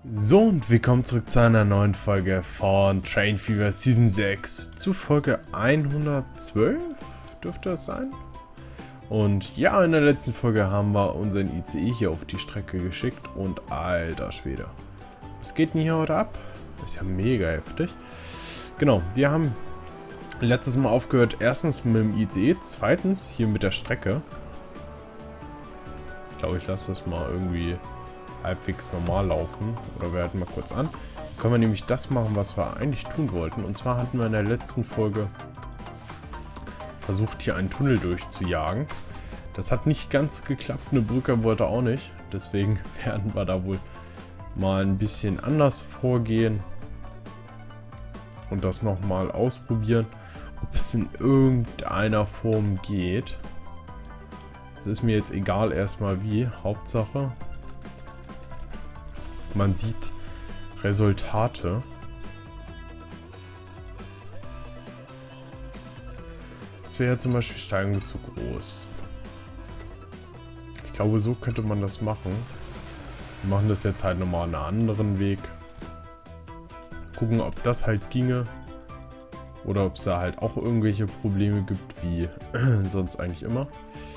So, und willkommen zurück zu einer neuen Folge von Train Fever Season 6. Zu Folge 112 dürfte es sein. Und ja, in der letzten Folge haben wir unseren ICE hier auf die Strecke geschickt. Und alter Schwede. Was geht denn hier heute ab? Ist ja mega heftig. Genau, wir haben letztes Mal aufgehört, erstens mit dem ICE, zweitens hier mit der Strecke. Ich glaube, ich lasse das mal irgendwie halbwegs normal laufen. Oder wir halten mal kurz an. Dann können wir nämlich das machen, was wir eigentlich tun wollten. Und zwar hatten wir in der letzten Folge versucht, hier einen Tunnel durchzujagen. Das hat nicht ganz geklappt. Eine Brücke wollte auch nicht. Deswegen werden wir da wohl mal ein bisschen anders vorgehen. Und das nochmal ausprobieren, ob es in irgendeiner Form geht. Es ist mir jetzt egal erstmal wie. Hauptsache, man sieht Resultate. Das wäre ja zum Beispiel Steigung zu groß. Ich glaube, so könnte man das machen. Wir machen das jetzt halt nochmal einen anderen Weg. Gucken, ob das halt ginge. Oder ob es da halt auch irgendwelche Probleme gibt, wie sonst eigentlich immer.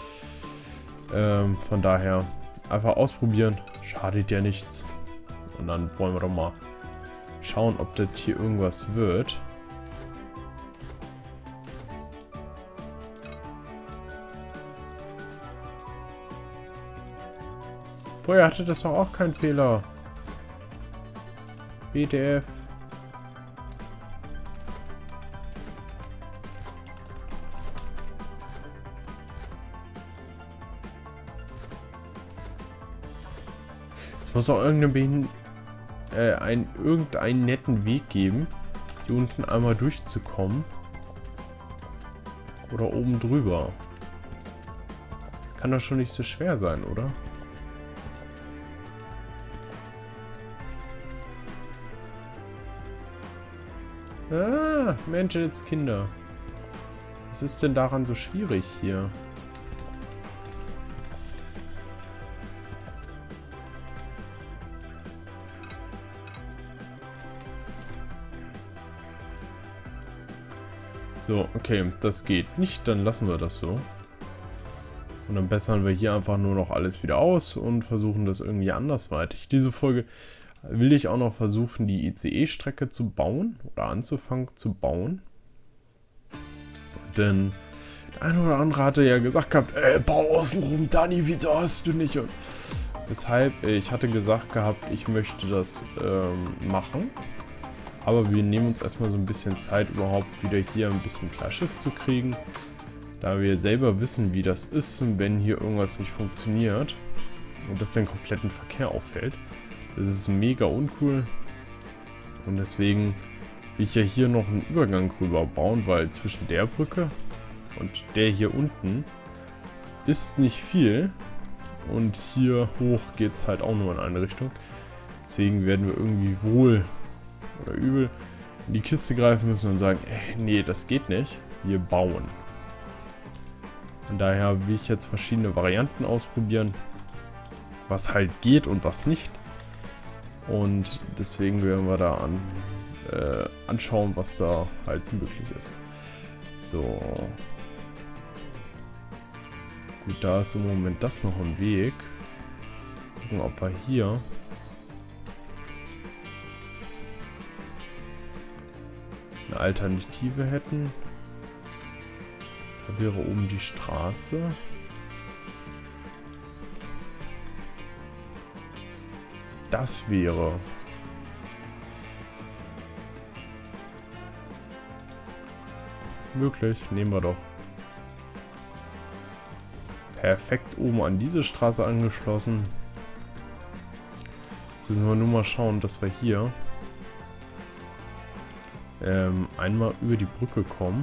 Von daher einfach ausprobieren. Schadet ja nichts. Und dann wollen wir doch mal schauen, ob das hier irgendwas wird. Vorher hatte das doch auch keinen Fehler. WTF. Es muss auch irgendeinen netten Weg geben, hier unten einmal durchzukommen. Oder oben drüber. Kann das schon nicht so schwer sein, oder? Ah, Menschenskinder. Was ist denn daran so schwierig hier? So, okay, das geht nicht, dann lassen wir das so. Und dann bessern wir hier einfach nur noch alles wieder aus und versuchen das irgendwie andersweitig. Diese Folge will ich auch noch versuchen, die ICE-Strecke zu bauen oder anzufangen zu bauen. Denn der eine oder andere hatte ja gesagt gehabt, bau außenrum, Dani, wieso hast du nicht? Und weshalb ich hatte gesagt gehabt, ich möchte das machen. Aber wir nehmen uns erstmal so ein bisschen Zeit, überhaupt wieder hier ein bisschen Klarschiff zu kriegen. Da wir selber wissen, wie das ist, wenn hier irgendwas nicht funktioniert. Und das den kompletten Verkehr auffällt. Das ist mega uncool. Und deswegen will ich ja hier noch einen Übergang rüber bauen, weil zwischen der Brücke und der hier unten ist nicht viel. Und hier hoch geht es halt auch nur in eine Richtung. Deswegen werden wir irgendwie wohl oder übel in die Kiste greifen müssen und sagen, nee, das geht nicht. Wir bauen. Von daher will ich jetzt verschiedene Varianten ausprobieren, was halt geht und was nicht. Und deswegen werden wir da anschauen, was da halt möglich ist. So. Gut, da ist im Moment das noch im Weg. Gucken, ob wir hier eine Alternative hätten. Da wäre oben die Straße. Das wäre möglich. Nehmen wir doch. Perfekt oben an diese Straße angeschlossen. Jetzt müssen wir nur mal schauen, dass wir hier einmal über die Brücke kommen.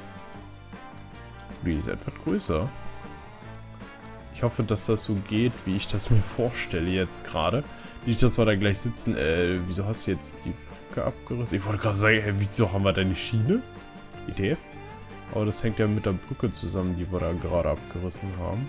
Die ist etwas größer. Ich hoffe, dass das so geht, wie ich das mir vorstelle jetzt gerade. Nicht, dass wir da gleich sitzen. Wieso hast du jetzt die Brücke abgerissen? Ich wollte gerade sagen, wieso haben wir denn die Schiene? ETF? Aber das hängt ja mit der Brücke zusammen, die wir da gerade abgerissen haben.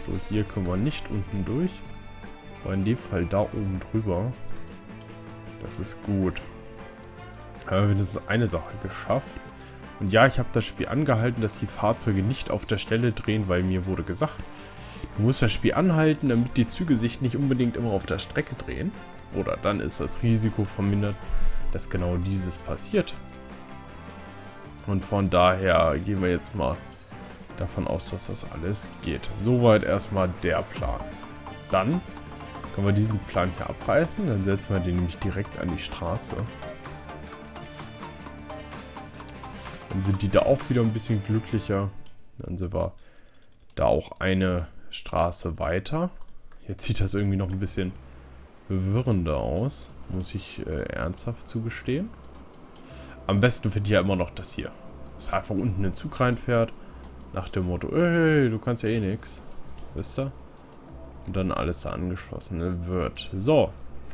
So, hier können wir nicht unten durch. Aber in dem Fall da oben drüber. Das ist gut. Aber wir haben eine Sache geschafft. Und ja, ich habe das Spiel angehalten, dass die Fahrzeuge nicht auf der Stelle drehen, weil mir wurde gesagt, du musst das Spiel anhalten, damit die Züge sich nicht unbedingt immer auf der Strecke drehen. Oder dann ist das Risiko vermindert, dass genau dieses passiert. Und von daher gehen wir jetzt mal davon aus, dass das alles geht. Soweit erstmal der Plan. Dann können wir diesen Plan hier abreißen. Dann setzen wir den nämlich direkt an die Straße. Dann sind die da auch wieder ein bisschen glücklicher. Dann sind wir da auch eine Straße weiter. Jetzt sieht das irgendwie noch ein bisschen verwirrender aus. Muss ich ernsthaft zugestehen. Am besten finde ich ja immer noch das hier. Dass einfach unten ein Zug reinfährt. Nach dem Motto, hey, du kannst ja eh nix. Wisst ihr? Und dann alles da angeschlossen wird. So.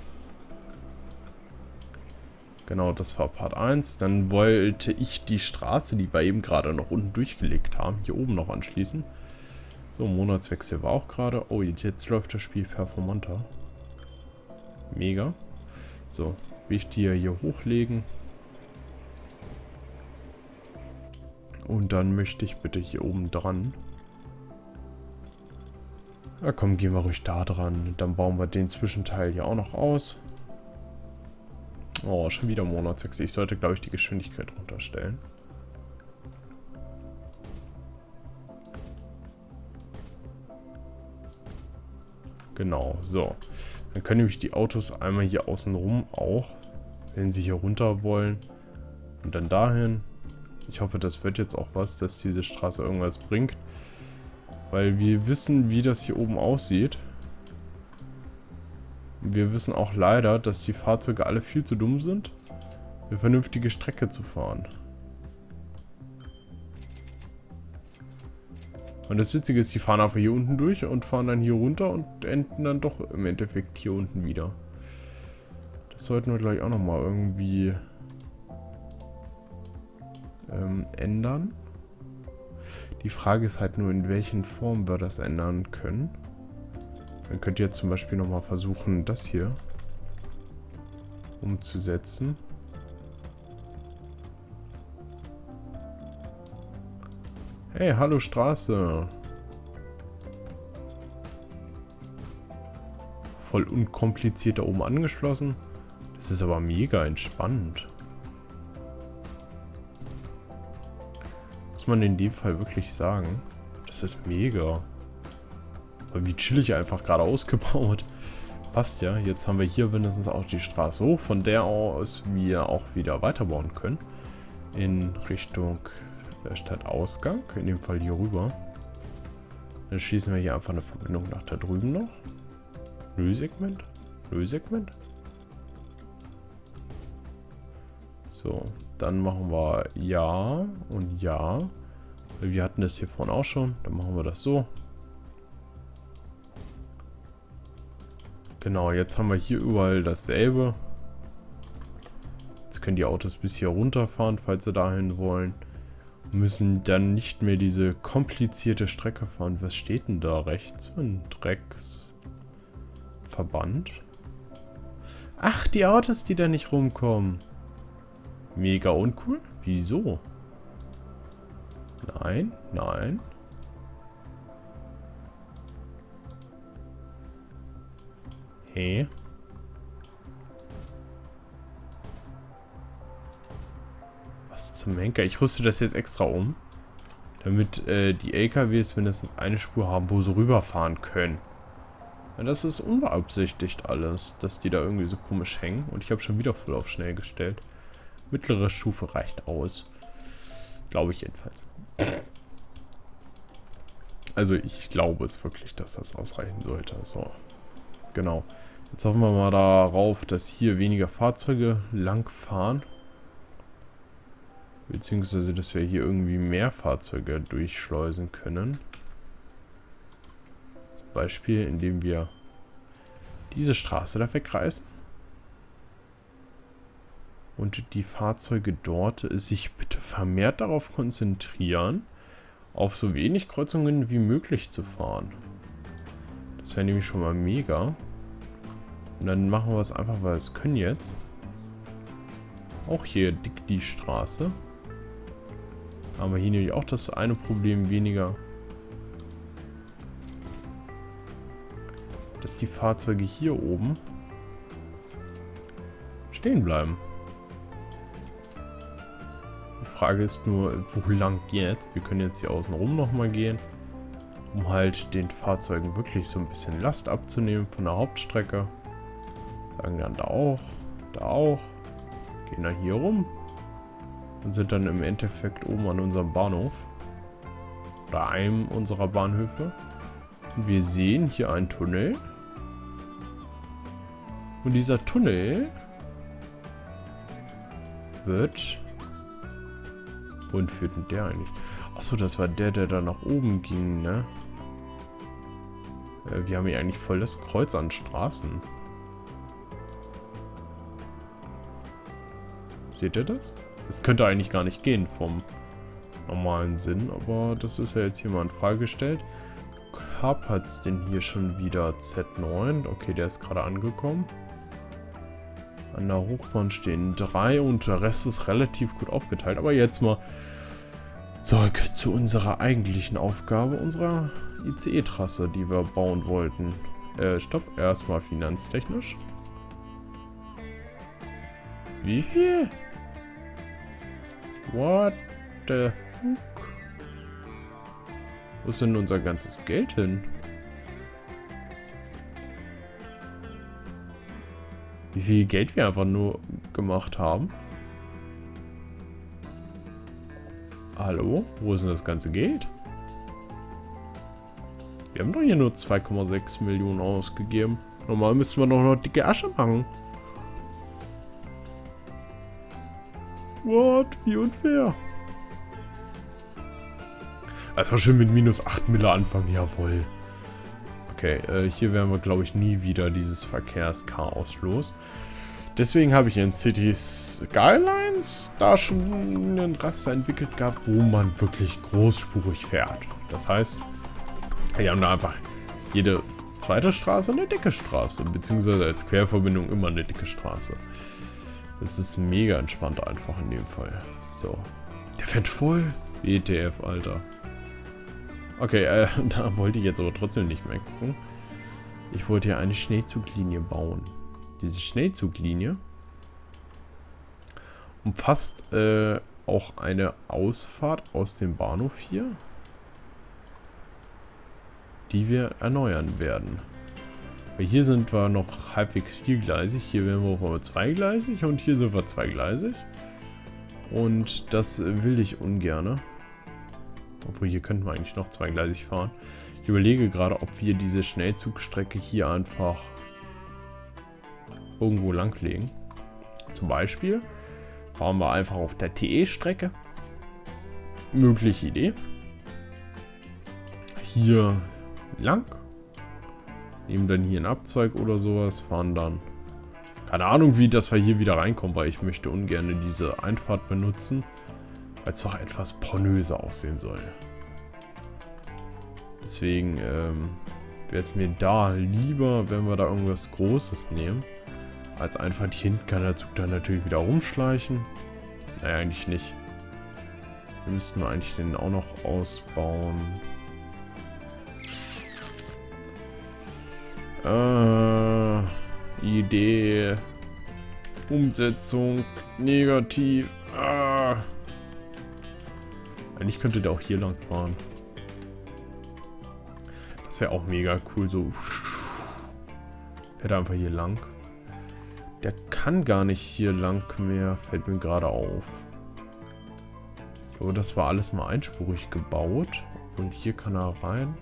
Genau, das war Part 1. Dann wollte ich die Straße, die wir eben gerade noch unten durchgelegt haben, hier oben noch anschließen. So, Monatswechsel war auch gerade. Oh, jetzt läuft das Spiel performanter. Mega. So, will ich die hier hochlegen. Und dann möchte ich bitte hier oben dran. Na komm, gehen wir ruhig da dran. Dann bauen wir den Zwischenteil hier auch noch aus. Oh, schon wieder Monatswechsel. Ich sollte, glaube ich, die Geschwindigkeit runterstellen. Genau, so. Dann können nämlich die Autos einmal hier außen rum auch, wenn sie hier runter wollen. Und dann dahin. Ich hoffe, das wird jetzt auch was, dass diese Straße irgendwas bringt. Weil wir wissen, wie das hier oben aussieht. Wir wissen auch leider, dass die Fahrzeuge alle viel zu dumm sind, eine vernünftige Strecke zu fahren. Und das Witzige ist, die fahren einfach hier unten durch und fahren dann hier runter und enden dann doch im Endeffekt hier unten wieder. Das sollten wir gleich auch nochmal irgendwie ändern. Die Frage ist halt nur, in welchen Formen wir das ändern können. Dann könnt ihr jetzt zum Beispiel nochmal versuchen, das hier umzusetzen. Hey, hallo Straße. Voll unkompliziert da oben angeschlossen. Das ist aber mega entspannt. Muss man in dem Fall wirklich sagen. Das ist mega. Aber wie chillig einfach gerade ausgebaut. Passt ja. Jetzt haben wir hier mindestens auch die Straße hoch, von der aus wir auch wieder weiterbauen können. In Richtung Stadtausgang. In dem Fall hier rüber. Dann schließen wir hier einfach eine Verbindung nach da drüben noch. Nullsegment. Nullsegment. So, dann machen wir ja und ja. Wir hatten das hier vorne auch schon. Dann machen wir das so. Genau, jetzt haben wir hier überall dasselbe. Jetzt können die Autos bis hier runterfahren, falls sie dahin wollen. Müssen dann nicht mehr diese komplizierte Strecke fahren. Was steht denn da rechts? Ein Drecksverband. Ach, die Autos, die da nicht rumkommen. Mega uncool? Wieso? Nein, nein. Hey. Was zum Henker? Ich rüste das jetzt extra um. Damit die LKWs mindestens eine Spur haben, wo sie rüberfahren können. Ja, das ist unbeabsichtigt alles, dass die da irgendwie so komisch hängen. Und ich habe schon wieder voll auf schnell gestellt. Mittlere Stufe reicht aus. Glaube ich jedenfalls. Also ich glaube es wirklich, dass das ausreichen sollte. So. Genau. Jetzt hoffen wir mal darauf, dass hier weniger Fahrzeuge lang fahren. Beziehungsweise, dass wir hier irgendwie mehr Fahrzeuge durchschleusen können. Zum Beispiel, indem wir diese Straße da wegreißen. Und die Fahrzeuge dort sich bitte vermehrt darauf konzentrieren, auf so wenig Kreuzungen wie möglich zu fahren. Das wäre nämlich schon mal mega. Und dann machen wir es einfach, weil wir es können jetzt. Auch hier dick die Straße. Haben wir hier nämlich auch das eine Problem weniger. Dass die Fahrzeuge hier oben stehen bleiben. Die Frage ist nur, wo lang jetzt? Wir können jetzt hier außen rum nochmal gehen, um halt den Fahrzeugen wirklich so ein bisschen Last abzunehmen von der Hauptstrecke. Sagen dann da auch. Gehen dann hier rum und sind dann im Endeffekt oben an unserem Bahnhof. Oder einem unserer Bahnhöfe. Und wir sehen hier einen Tunnel. Und dieser Tunnel wird... Wohin führt denn der eigentlich? Achso, das war der da nach oben ging, ne? Wir haben hier eigentlich voll das Kreuz an Straßen. Seht ihr das? Das könnte eigentlich gar nicht gehen vom normalen Sinn, aber das ist ja jetzt hier mal in Frage gestellt. Hapert es denn hier schon wieder Z9? Okay, der ist gerade angekommen. An der Hochbahn stehen 3 und der Rest ist relativ gut aufgeteilt. Aber jetzt mal zurück zu unserer eigentlichen Aufgabe, unserer ICE-Trasse, die wir bauen wollten. Stopp, erstmal finanztechnisch. Wie viel? What the fuck? Wo ist denn unser ganzes Geld hin? Wie viel Geld wir einfach nur gemacht haben? Hallo? Wo ist denn das ganze Geld? Wir haben doch hier nur 2,6 Millionen ausgegeben. Normal müssten wir doch noch dicke Asche machen. What? Wie unfair. Es war schön mit minus 8 Mille anfangen. Jawohl. Okay, hier werden wir, glaube ich, nie wieder dieses Verkehrschaos los. Deswegen habe ich in Cities Skylines da schon einen Raster entwickelt gehabt, wo man wirklich großspurig fährt. Das heißt, wir haben da einfach jede zweite Straße eine dicke Straße, beziehungsweise als Querverbindung immer eine dicke Straße. Das ist mega entspannt einfach in dem Fall. So, der fährt voll. WTF, Alter. Okay, da wollte ich jetzt aber trotzdem nicht mehr gucken. Ich wollte ja eine Schnellzuglinie bauen. Diese Schnellzuglinie umfasst auch eine Ausfahrt aus dem Bahnhof hier, die wir erneuern werden. Weil hier sind wir noch halbwegs viergleisig, hier werden wir auch zweigleisig und hier sind wir zweigleisig. Und das will ich ungerne. Obwohl, hier könnten wir eigentlich noch zweigleisig fahren. Ich überlege gerade, ob wir diese Schnellzugstrecke hier einfach irgendwo langlegen. Zum Beispiel fahren wir einfach auf der TE-Strecke. Mögliche Idee. Hier lang. Nehmen dann hier einen Abzweig oder sowas. Fahren dann. Keine Ahnung, wie das wir hier wieder reinkommen, weil ich möchte ungern diese Einfahrt benutzen. Weil es doch etwas pornöser aussehen soll. Deswegen wäre es mir da lieber, wenn wir da irgendwas Großes nehmen. Als einfach hier hinten kann der Zug dann natürlich wieder rumschleichen. Naja, eigentlich nicht. Wir müssten eigentlich den auch noch ausbauen. Idee. Umsetzung. Negativ. Eigentlich könnte der auch hier lang fahren. Das wäre auch mega cool. So. Fährt er einfach hier lang. Der kann gar nicht hier lang mehr. Fällt mir gerade auf. So, das war alles mal einspurig gebaut. Und hier kann er rein.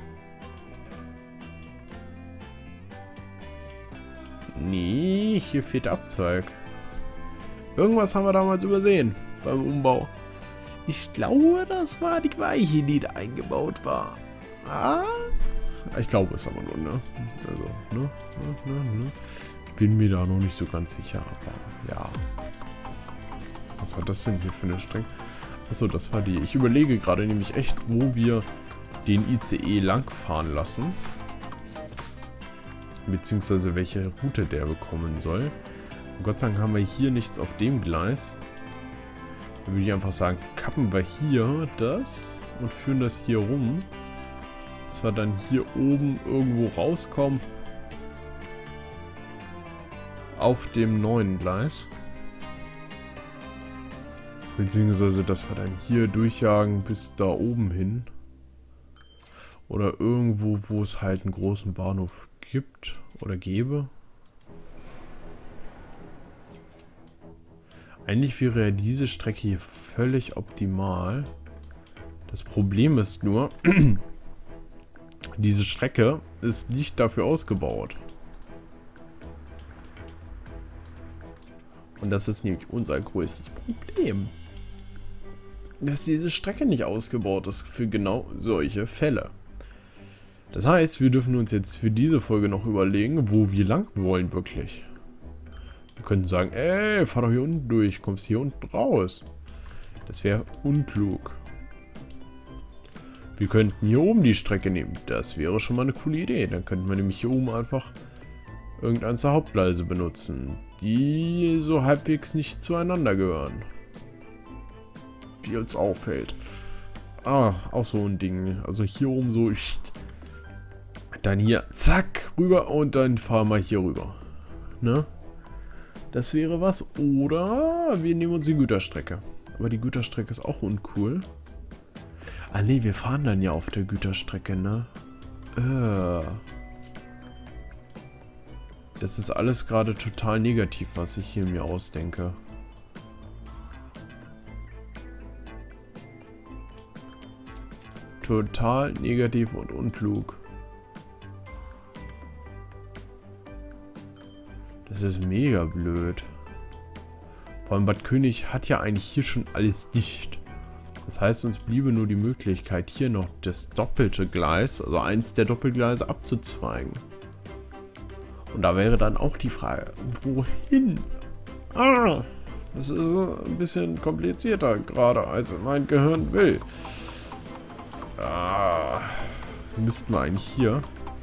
Nee, hier fehlt Abzweig. Irgendwas haben wir damals übersehen beim Umbau. Ich glaube, das war die Weiche, die da eingebaut war. Ah? Ich glaube es aber nur, ne? Also, ne? Ich bin mir da noch nicht so ganz sicher, aber ja. Was war das denn hier für eine Strecke? Achso, das war die. Ich überlege gerade nämlich echt, wo wir den ICE lang fahren lassen. Beziehungsweise welche Route der bekommen soll. Und Gott sei Dank haben wir hier nichts auf dem Gleis. Dann würde ich einfach sagen, kappen wir hier das und führen das hier rum. Dass wir dann hier oben irgendwo rauskommen. Auf dem neuen Gleis. Beziehungsweise, dass wir dann hier durchjagen bis da oben hin. Oder irgendwo, wo es halt einen großen Bahnhof gibt oder gäbe. Eigentlich wäre ja diese Strecke hier völlig optimal. Das Problem ist nur, diese Strecke ist nicht dafür ausgebaut. Und das ist nämlich unser größtes Problem. Dass diese Strecke nicht ausgebaut ist für genau solche Fälle. Das heißt, wir dürfen uns jetzt für diese Folge noch überlegen, wo wir lang wollen wirklich. Wir könnten sagen, ey, fahr doch hier unten durch, kommst hier unten raus. Das wäre unklug. Wir könnten hier oben die Strecke nehmen. Das wäre schon mal eine coole Idee. Dann könnten wir nämlich hier oben einfach irgendeins der Hauptgleise benutzen, die so halbwegs nicht zueinander gehören. Wie uns auffällt. Ah, auch so ein Ding. Also hier oben so... Dann hier, zack, rüber und dann fahren wir hier rüber. Ne? Das wäre was. Oder wir nehmen uns die Güterstrecke. Aber die Güterstrecke ist auch uncool. Ah ne, wir fahren dann ja auf der Güterstrecke, ne? Das ist alles gerade total negativ, was ich hier mir ausdenke. Total negativ und unklug. Das ist mega blöd. Vor allem Bad König hat ja eigentlich hier schon alles dicht. Das heißt, uns bliebe nur die Möglichkeit, hier noch das doppelte Gleis, also eins der Doppelgleise abzuzweigen. Und da wäre dann auch die Frage, wohin? Ah, das ist ein bisschen komplizierter gerade, als mein Gehirn will. Ah, müssten wir eigentlich hier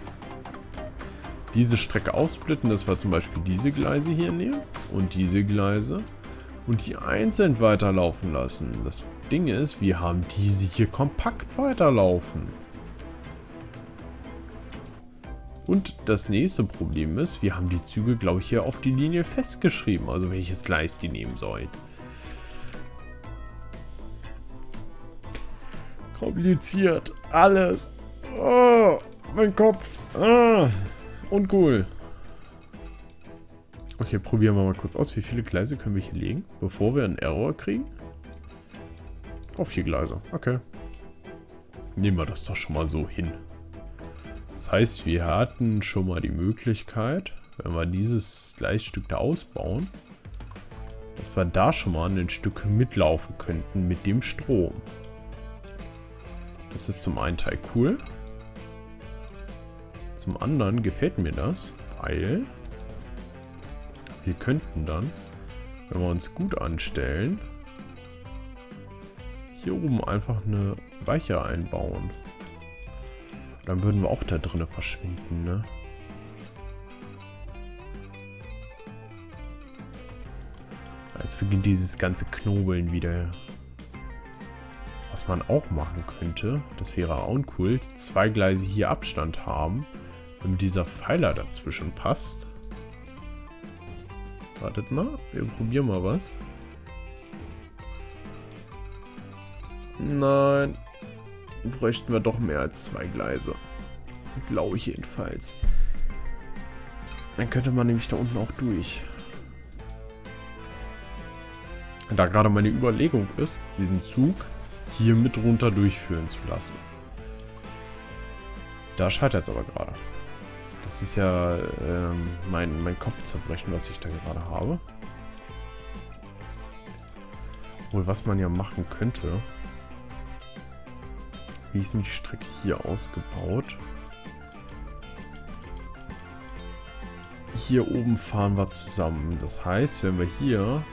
diese Strecke aufsplitten, dass wir zum Beispiel diese Gleise hier nehmen und diese Gleise und die einzeln weiterlaufen lassen. Das Ding ist, wir haben diese hier kompakt weiterlaufen. Und das nächste Problem ist, wir haben die Züge, glaube ich, hier auf die Linie festgeschrieben, also welches Gleis die nehmen sollen. Kompliziert, alles. Oh, mein Kopf. Ah. Uncool. Okay, probieren wir mal kurz aus. Wie viele Gleise können wir hier legen, bevor wir einen Error kriegen? Auf 4 Gleise. Okay. Nehmen wir das doch schon mal so hin. Das heißt, wir hatten schon mal die Möglichkeit, wenn wir dieses Gleisstück da ausbauen, dass wir da schon mal ein Stück mitlaufen könnten mit dem Strom. Das ist zum einen Teil cool. Zum anderen gefällt mir das, weil wir könnten dann, wenn wir uns gut anstellen, hier oben einfach eine Weiche einbauen. Dann würden wir auch da drinnen verschwinden, ne? Jetzt beginnt dieses ganze Knobeln wieder. Was man auch machen könnte, das wäre auch uncool, 2 Gleise hier Abstand haben, damit dieser Pfeiler dazwischen passt. Wartet mal, wir probieren mal was. Nein, bräuchten wir doch mehr als 2 Gleise. Glaube ich jedenfalls. Dann könnte man nämlich da unten auch durch. Da gerade meine Überlegung ist, diesen Zug hier mit runter durchführen zu lassen. Da scheitert es aber gerade. Das ist ja mein Kopfzerbrechen, was ich da gerade habe. Obwohl, was man ja machen könnte. Wie ist denn die Strecke hier ausgebaut? Hier oben fahren wir zusammen. Das heißt, wenn wir hier...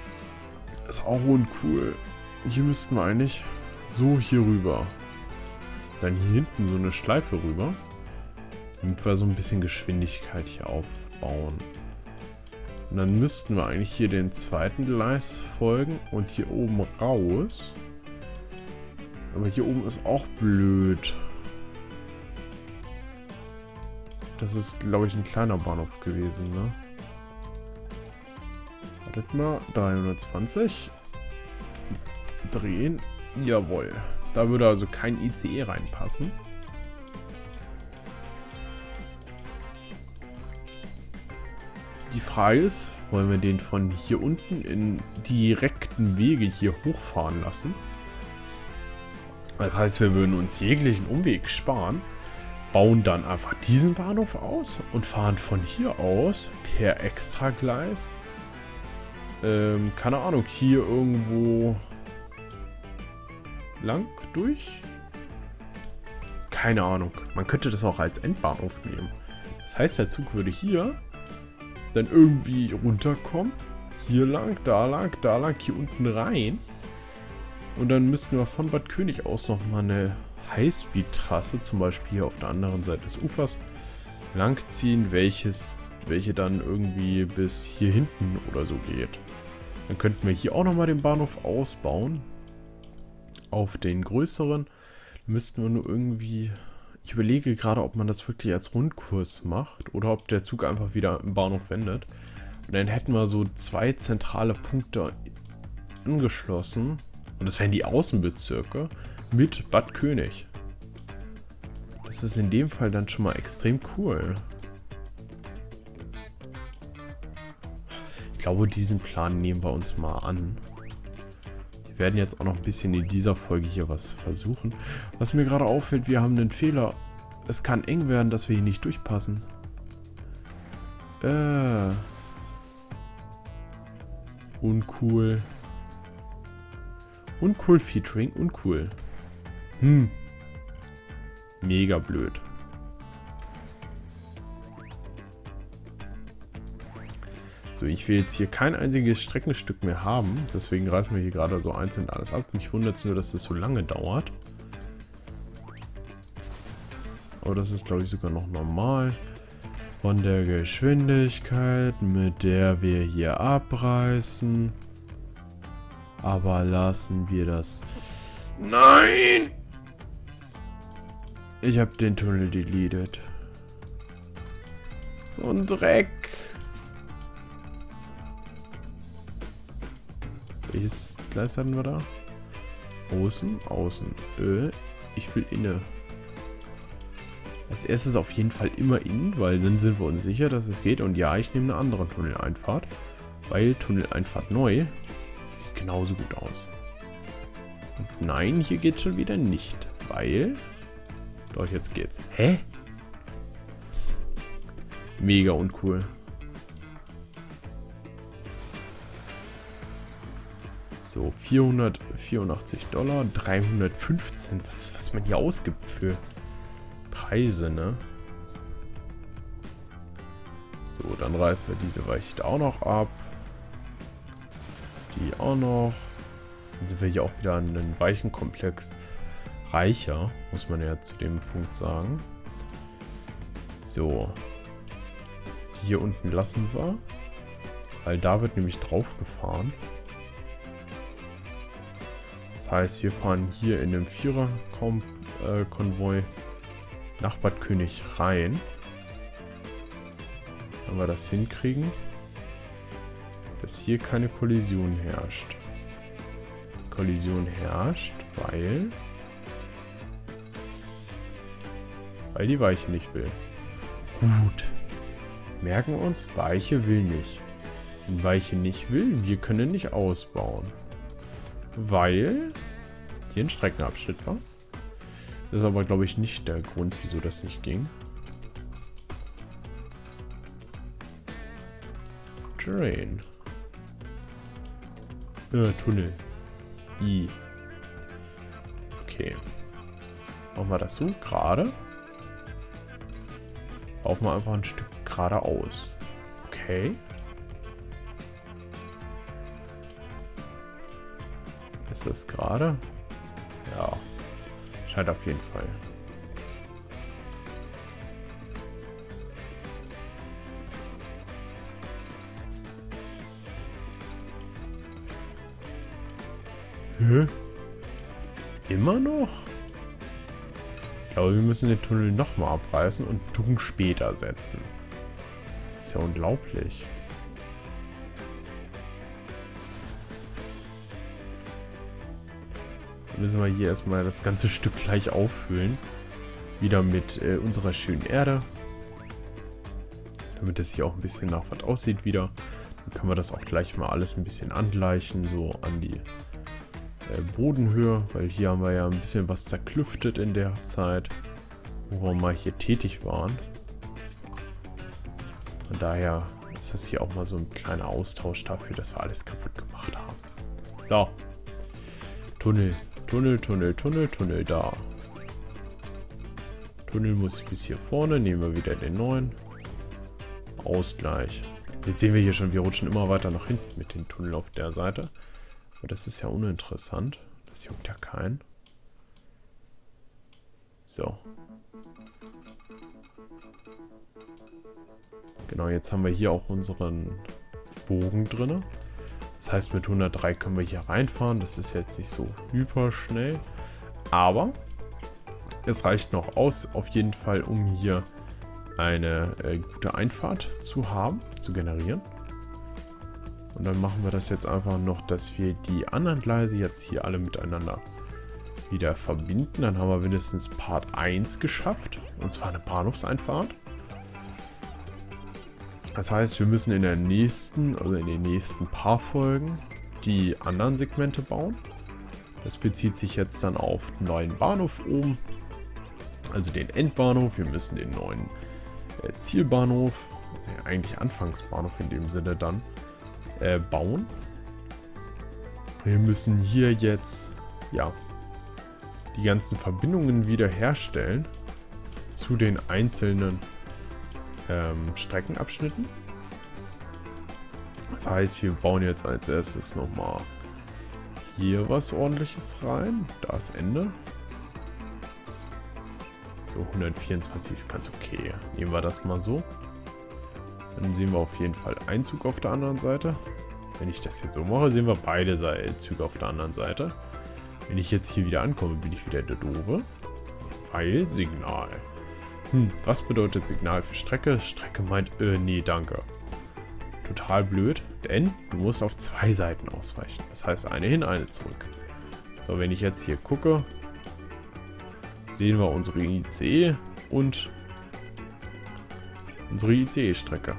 Ist auch uncool. Hier müssten wir eigentlich so hier rüber. Dann hier hinten so eine Schleife rüber. Damit wir so ein bisschen Geschwindigkeit hier aufbauen. Und dann müssten wir eigentlich hier den zweiten Gleis folgen und hier oben raus. Aber hier oben ist auch blöd. Das ist, glaube ich, ein kleiner Bahnhof gewesen, ne? Wartet mal, 320. Drehen. Jawohl. Da würde also kein ICE reinpassen. Die Frage ist, wollen wir den von hier unten in direkten Wege hier hochfahren lassen? Das heißt, wir würden uns jeglichen Umweg sparen, bauen dann einfach diesen Bahnhof aus und fahren von hier aus per Extragleis, keine Ahnung, hier irgendwo lang durch? Keine Ahnung. Man könnte das auch als Endbahnhof nehmen. Das heißt, der Zug würde hier dann irgendwie runterkommen. Hier lang, da lang, hier unten rein. Und dann müssten wir von Bad König aus nochmal eine Highspeed-Trasse, zum Beispiel hier auf der anderen Seite des Ufers, langziehen, welche dann irgendwie bis hier hinten oder so geht. Dann könnten wir hier auch nochmal den Bahnhof ausbauen. Auf den größeren müssten wir nur irgendwie... Ich überlege gerade, ob man das wirklich als Rundkurs macht oder ob der Zug einfach wieder im Bahnhof wendet. Und dann hätten wir so 2 zentrale Punkte angeschlossen. Und das wären die Außenbezirke mit Bad König. Das ist in dem Fall dann schon mal extrem cool. Ich glaube, diesen Plan nehmen wir uns mal an. Wir werden jetzt auch noch ein bisschen in dieser Folge hier was versuchen. Was mir gerade auffällt, wir haben einen Fehler. Es kann eng werden, dass wir hier nicht durchpassen. Uncool. Uncool Featuring, uncool. Mega blöd. So, ich will jetzt hier kein einziges Streckenstück mehr haben. Deswegen reißen wir hier gerade so einzeln alles ab. Mich wundert es nur, dass das so lange dauert. Aber das ist, glaube ich, sogar noch normal. Von der Geschwindigkeit, mit der wir hier abreißen. Aber lassen wir das... Nein! Ich habe den Tunnel deleted. So ein Dreck. Welches Gleis hatten wir da? Außen, außen. Ich will inne. Als erstes auf jeden Fall immer innen, weil dann sind wir uns sicher, dass es geht. Und ja, ich nehme eine andere Tunneleinfahrt. Weil Tunneleinfahrt neu sieht genauso gut aus. Und nein, hier geht schon wieder nicht. Weil... Doch, jetzt geht's. Hä? Mega uncool. So, $484, 315. Was man hier ausgibt für Preise, ne? So, dann reißen wir diese Weiche auch noch ab. Die auch noch. Dann sind wir hier auch wieder an einem Weichenkomplex reicher, muss man ja zu dem Punkt sagen. So. Die hier unten lassen wir. Weil da wird nämlich drauf gefahren. Das heißt, wir fahren hier in einem Vierer-Konvoi nach Bad König rein. Wenn wir das hinkriegen, dass hier keine Kollision herrscht. Kollision herrscht, weil die Weiche nicht will. Gut. Merken wir uns, Weiche will nicht. Wenn Weiche nicht will, wir können nicht ausbauen. Weil hier ein Streckenabschnitt war. Das ist aber, glaube ich, nicht der Grund, wieso das nicht ging. Terrain. Tunnel. Okay. Machen wir das so gerade. Laufen wir einfach ein Stück geradeaus. Okay. Ist das gerade? Ja. Scheint auf jeden Fall. Hä? Immer noch? Ich glaube, wir müssen den Tunnel nochmal abreißen und Dung später setzen. Ist ja unglaublich. Dann müssen wir hier erstmal das ganze Stück gleich auffüllen. Wieder mit unserer schönen Erde. Damit es hier auch ein bisschen nach was aussieht wieder. Dann können wir das auch gleich mal alles ein bisschen angleichen, so an die Bodenhöhe. Weil hier haben wir ja ein bisschen was zerklüftet in der Zeit, wo wir mal hier tätig waren. Von daher ist das hier auch mal so ein kleiner Austausch dafür, dass wir alles kaputt gemacht haben. So. Tunnel. Tunnel, Tunnel, Tunnel, Tunnel, da. Tunnel muss bis hier vorne. Nehmen wir wieder den neuen. Ausgleich. Jetzt sehen wir hier schon, wir rutschen immer weiter nach hinten mit dem Tunnel auf der Seite. Aber das ist ja uninteressant. Das juckt ja keinen. So. Genau, jetzt haben wir hier auch unseren Bogen drin. Das heißt, mit 103 können wir hier reinfahren. Das ist jetzt nicht so hyper schnell. Aber es reicht noch aus, auf jeden Fall, um hier eine gute Einfahrt zu haben, zu generieren. Und dann machen wir das jetzt einfach noch, dass wir die anderen Gleise jetzt hier alle miteinander wieder verbinden. Dann haben wir mindestens Part 1 geschafft. Und zwar eine Bahnhofseinfahrt. Das heißt, wir müssen in den nächsten paar Folgen die anderen Segmente bauen. Das bezieht sich jetzt dann auf den neuen Bahnhof oben. Also den Endbahnhof. Wir müssen den neuen Zielbahnhof, eigentlich Anfangsbahnhof in dem Sinne dann, bauen. Wir müssen hier jetzt, ja, die ganzen Verbindungen wieder herstellen zu den einzelnen Streckenabschnitten. Das heißt, wir bauen jetzt als erstes nochmal hier was Ordentliches rein. Da ist Ende. So, 124 ist ganz okay. Nehmen wir das mal so. Dann sehen wir auf jeden Fall einen Zug auf der anderen Seite. Wenn ich das jetzt so mache, sehen wir beide Züge auf der anderen Seite. Wenn ich jetzt hier wieder ankomme, bin ich wieder der Doofe. Weil Signal. Was bedeutet Signal für Strecke? Strecke meint, nee, danke. Total blöd, denn du musst auf zwei Seiten ausweichen. Das heißt, eine hin, eine zurück. So, wenn ich jetzt hier gucke, sehen wir unsere ICE und unsere ICE-Strecke.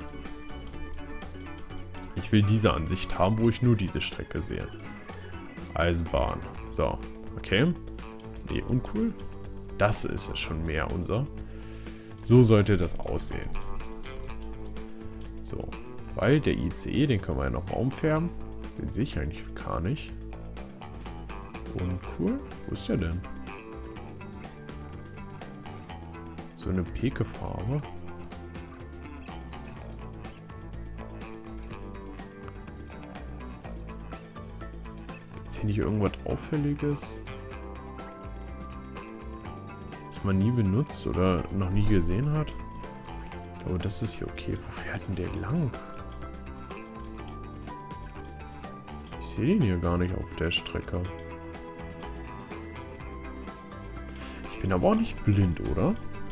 Ich will diese Ansicht haben, wo ich nur diese Strecke sehe. Eisenbahn. So, okay. Nee, uncool. Das ist es schon mehr unser. So sollte das aussehen. So, weil der ICE, den können wir ja nochmal umfärben. Den sehe ich eigentlich gar nicht. Uncool. Wo ist der denn? So eine Peke-Farbe. Ist hier nicht irgendwas Auffälliges? Was man nie benutzt oder noch nie gesehen hat? Ich glaube, das ist hier okay. Wo fährt denn der lang? Ich sehe den hier gar nicht auf der Strecke. Ich bin aber auch nicht blind, oder?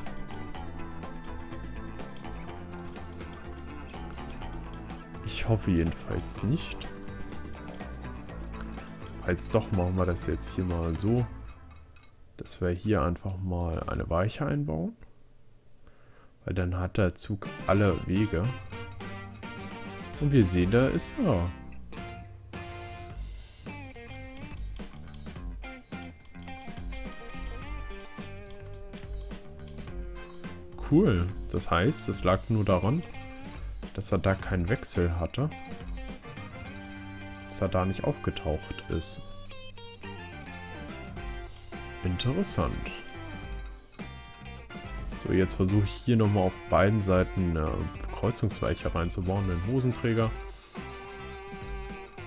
Ich hoffe jedenfalls nicht. Falls doch, machen wir das jetzt hier mal so, dass wir hier einfach mal eine Weiche einbauen. Weil dann hat der Zug alle Wege. Und wir sehen, da ist er. Cool. Das heißt, es lag nur daran, dass er da keinen Wechsel hatte. Dass er da nicht aufgetaucht ist. Interessant. So, jetzt versuche ich hier nochmal auf beiden Seiten eine Kreuzungsweiche reinzubauen, einen Hosenträger.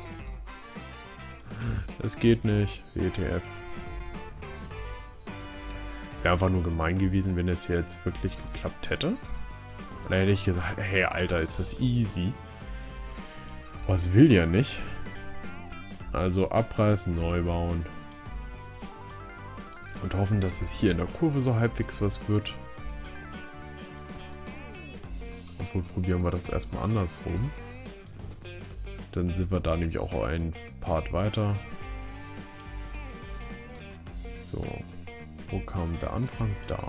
Das geht nicht. WTF. Es wäre einfach nur gemein gewesen, wenn es hier jetzt wirklich geklappt hätte. Da hätte ich gesagt, hey, Alter, ist das easy. Was will ja nicht. Also abreißen, neu bauen. Und hoffen, dass es hier in der Kurve so halbwegs was wird. Obwohl, probieren wir das erstmal andersrum. Dann sind wir da nämlich auch einen Part weiter. So. Wo kam der Anfang? Da.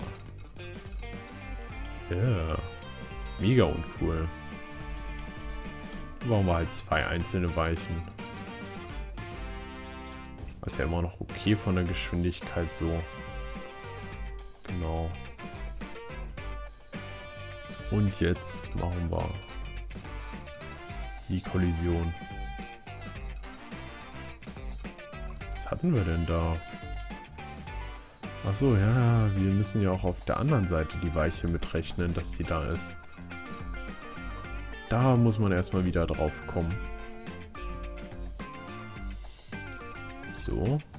Ja. Yeah. Mega uncool. Brauchen wir halt 2 einzelne Weichen. Ist ja immer noch okay von der Geschwindigkeit so. Genau. Und jetzt machen wir die Kollision. Was hatten wir denn da? Achso, ja, wir müssen ja auch auf der anderen Seite die Weiche mitrechnen, dass die da ist. Da muss man erstmal wieder drauf kommen. So.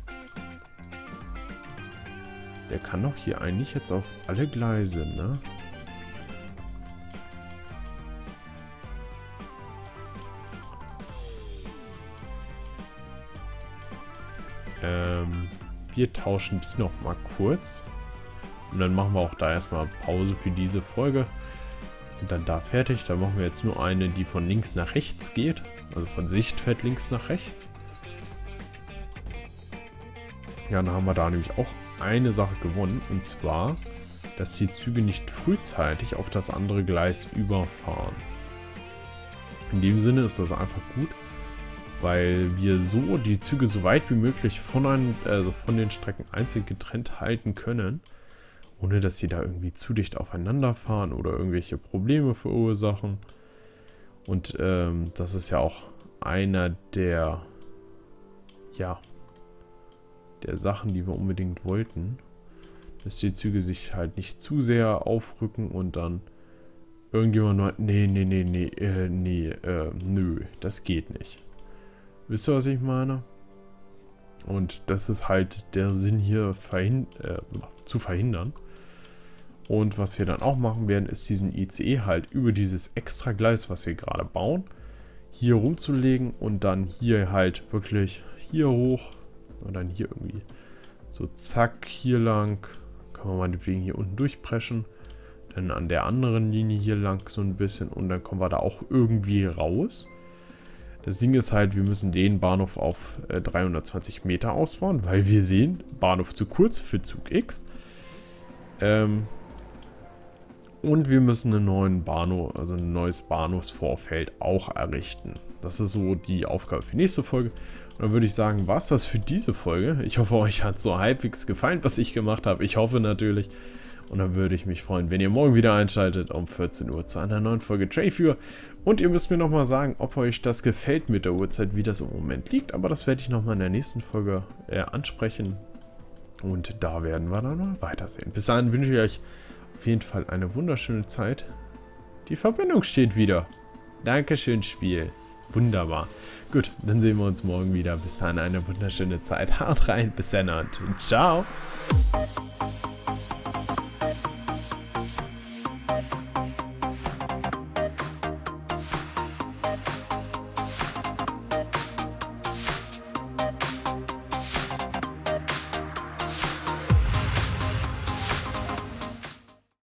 Der kann doch hier eigentlich jetzt auf alle Gleise, ne? Wir tauschen die noch mal kurz. Und dann machen wir auch da erstmal Pause für diese Folge. Sind dann da fertig. Da machen wir jetzt nur eine, die von links nach rechts geht. Also von Sichtfeld links nach rechts. Ja, dann haben wir da nämlich auch eine Sache gewonnen. Und zwar, dass die Züge nicht frühzeitig auf das andere Gleis überfahren. In dem Sinne ist das einfach gut, weil wir so die Züge so weit wie möglich von den Strecken einzeln getrennt halten können, ohne dass sie da irgendwie zu dicht aufeinander fahren oder irgendwelche Probleme verursachen. Und das ist ja auch einer der Sachen, die wir unbedingt wollten, dass die Züge sich halt nicht zu sehr aufrücken und dann irgendjemand meint, nö, das geht nicht. Wisst ihr, was ich meine? Und das ist halt der Sinn hier zu verhindern. Und was wir dann auch machen werden, ist diesen ICE halt über dieses extra Gleis, was wir gerade bauen, hier rumzulegen und dann hier halt wirklich hier hoch und dann hier irgendwie so zack, hier lang. Kann man meinetwegen hier unten durchpreschen. Dann an der anderen Linie hier lang so ein bisschen und dann kommen wir da auch irgendwie raus. Das Ding ist halt, wir müssen den Bahnhof auf 320 Meter ausbauen, weil wir sehen, Bahnhof zu kurz für Zug X. Und wir müssen einen neuen Bahnhof, also ein neues Bahnhofsvorfeld auch errichten. Das ist so die Aufgabe für die nächste Folge. Und dann würde ich sagen, war es das für diese Folge. Ich hoffe, euch hat es so halbwegs gefallen, was ich gemacht habe. Ich hoffe natürlich. Und dann würde ich mich freuen, wenn ihr morgen wieder einschaltet um 14 Uhr zu einer neuen Folge Trade. Und ihr müsst mir nochmal sagen, ob euch das gefällt mit der Uhrzeit, wie das im Moment liegt. Aber das werde ich nochmal in der nächsten Folge ansprechen. Und da werden wir dann mal weitersehen. Bis dahin wünsche ich euch auf jeden Fall eine wunderschöne Zeit. Die Verbindung steht wieder. Dankeschön, Spiel. Wunderbar. Gut, dann sehen wir uns morgen wieder. Bis dahin eine wunderschöne Zeit. Haut rein. Bis dann und ciao.